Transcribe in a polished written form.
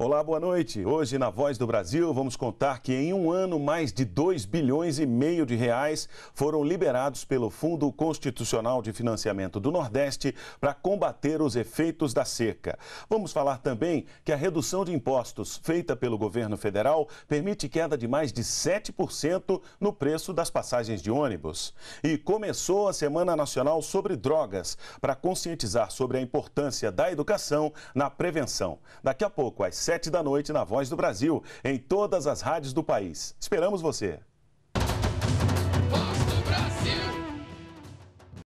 Olá, boa noite. Hoje, na Voz do Brasil, vamos contar que em um ano, mais de 2,5 bilhões de reais foram liberados pelo Fundo Constitucional de Financiamento do Nordeste para combater os efeitos da seca. Vamos falar também que a redução de impostos feita pelo governo federal permite queda de mais de 7% no preço das passagens de ônibus. E começou a Semana Nacional sobre Drogas, para conscientizar sobre a importância da educação na prevenção. Daqui a pouco, às 7 da noite, na Voz do Brasil, em todas as rádios do país. Esperamos você!